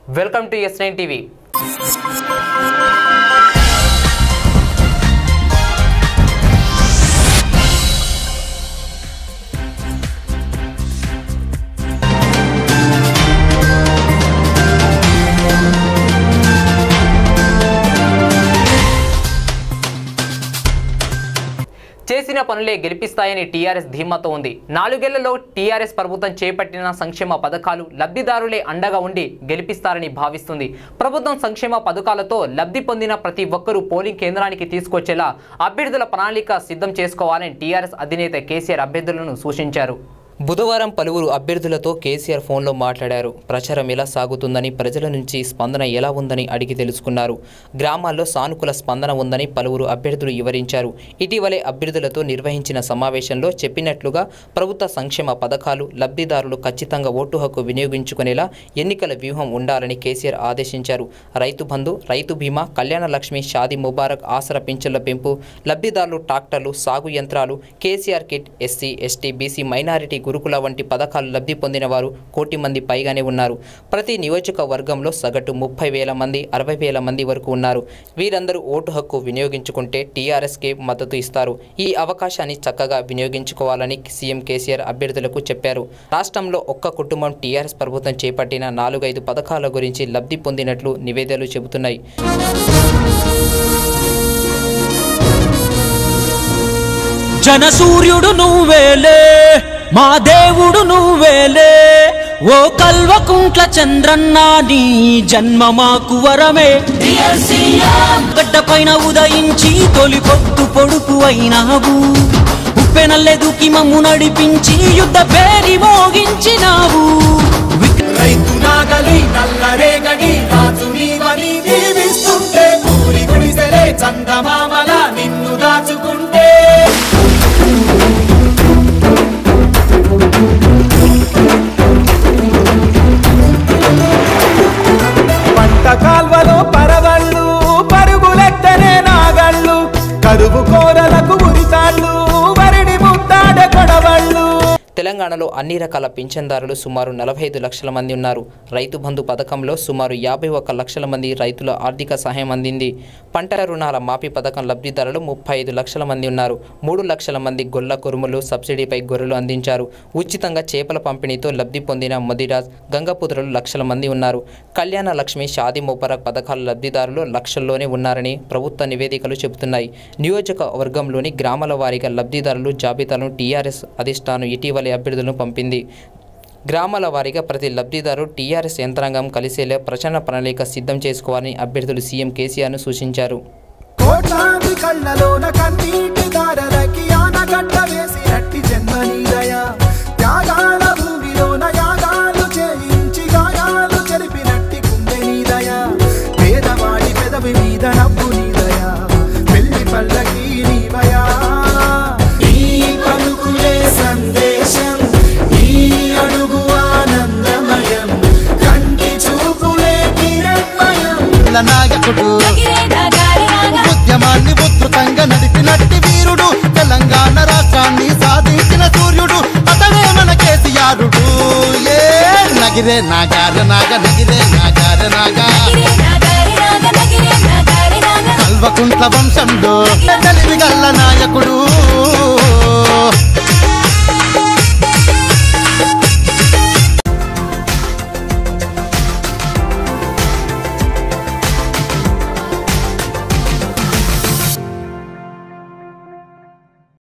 Welcome to S9 TV. చేసిన పనులే గెలిపిస్తాయని TRS ధీమాతో ఉంది. 4 ఏళ్లలో టీఆర్ఎస్ ప్రభుత్వం చేపట్టిన సంక్షేమ పథకాలు లబ్ధిదారులే అండగా ఉండి గెలిపిస్తారని భావిస్తుంది. ప్రభుత్వం సంక్షేమ పథకాలతో లబ్ధి పొందిన ప్రతి ఒక్కరూ పోలింగ్ కేంద్రానికి తీసుకొచ్చేలా అభ్యర్థుల ప్రణాళిక సిద్ధం చేసుకోవాలని టీఆర్ఎస్ అధినేత కేసీఆర్ అభ్యర్థులను సూచించారు. బుధవారం పలువురు అభ్యర్థులతో కేసీఆర్ ఫోన్లో మాట్లాడారు. ప్రచారం ఎలా సాగుతుందని, ప్రజల నుంచి స్పందన ఎలా ఉందని అడిగి తెలుసుకున్నారు. గ్రామాల్లో సానుకూల స్పందన ఉందని పలువురు అభ్యర్థులు వివరించారు. ఇటీవలే అభ్యర్థులతో నిర్వహించిన సమావేశంలో చెప్పినట్లుగా ప్రభుత్వ సంక్షేమ పథకాలు లబ్ధిదారులు ఖచ్చితంగా ఓటు హక్కు వినియోగించుకునేలా ఎన్నికల వ్యూహం ఉండాలని కేసీఆర్ ఆదేశించారు. రైతు బంధు, రైతు బీమా, కళ్యాణ లక్ష్మి, షాదీ ముబారక్, ఆసరా పింఛన్ల పెంపు, లబ్ధిదారులు ట్రాక్టర్లు, సాగు యంత్రాలు, KCR kit, SC, ST, BC, minority గురుకుల వంటి పథకాలు లబ్ధి పొందిన వారు 1 కోటి మంది పైగానే ఉన్నారు. ప్రతి నియోజకవర్గంలో సగటు 30,000 మంది, 60,000 మంది వరకు ఉన్నారు. వీరందరూ ఓటు హక్కు వినియోగించుకుంటే టీఆర్ఎస్కే మద్దతు ఇస్తారు. ఈ అవకాశాన్ని చక్కగా వినియోగించుకోవాలని సీఎం కేసీఆర్ అభ్యర్థులకు చెప్పారు. రాష్ట్రంలో ఒక్క కుటుంబం టీఆర్ఎస్ ప్రభుత్వం చేపట్టిన 4-5 పథకాల గురించి లబ్ధి పొందినట్లు నివేదికలు చెబుతున్నాయి. జనసూర్యుడు నువ్వేలే, మా దేవుడు నువ్వేలే, ఓ కల్వకుంట్ల చంద్రన్న నీ జన్మ మాకు వరమే. గడ్డ పైన ఉదయించి తొలి పొద్దు పొడుపు అయినావు, ఉప్పెనల్లే దూకి మమ్ము నడిపించి యుద్ధ పేరి మోగించినావు. రైతు నాగలి నల్లరేగడి రాజు నీవని దీవిస్తుంటే, ఊరి గుడిసెలే చందమామల నిన్ను దాచుకుంటే. పంట కాల్వలో పరవళ్ళు, పరుగులెత్తనే నాగళ్ళు, కరువు కోరలకు ఉరితాళ్ళు, వరిడి ముద్దాడ కొడవళ్ళు. తెలంగాణలో అన్ని రకాల పింఛన్దారులు సుమారు 45 లక్షల మంది ఉన్నారు. రైతు బంధు పథకంలో సుమారు 51 లక్షల మంది రైతుల ఆర్థిక సహాయం అందింది. పంట రుణాల మాఫీ పథకం లబ్ధిదారులు 35 లక్షల మంది ఉన్నారు. 3 లక్షల మంది గొల్ల కొరుములు, సబ్సిడీపై గొర్రెలు అందించారు. ఉచితంగా చేపల పంపిణీతో లబ్ధి పొందిన ముదిరాజ్, గంగపుత్రులు లక్షల మంది ఉన్నారు. కళ్యాణ లక్ష్మి, షాదీ ముబారక్ పథకాల లబ్ధిదారులు లక్షల్లోనే ఉన్నారని ప్రభుత్వ నివేదికలు చెబుతున్నాయి. నియోజకవర్గంలోని గ్రామాల వారీగా లబ్ధిదారులు జాబితాలను టీఆర్ఎస్ అధిష్టానం ఇటీవలే అభ్యర్థులను పంపింది. గ్రామాల వారీగా ప్రతి లబ్ధిదారు టీఆర్ఎస్ యంత్రాంగం కలిసేలా ప్రచార ప్రణాళిక సిద్ధం చేసుకోవాలని అభ్యర్థులు సీఎం కేసీఆర్ను సూచించారు. నాయకుడు ఉద్యమాన్ని ఉధృతంగా నడిపినట్టి వీరుడు, తెలంగాణ రాష్ట్రాన్ని సాధించిన సూర్యుడు, అతనే మన కేసీఆరుడు. ఏ నగిరే నాగార నాగ, నగిరే నాగార నాగ, కల్వకుంట్ల వంశంలో తెలివిగల్ల నాయకుడు.